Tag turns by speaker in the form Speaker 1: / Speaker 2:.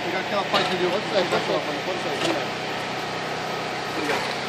Speaker 1: pegar aquela parte ali, pode sair, pode sair. Obrigado.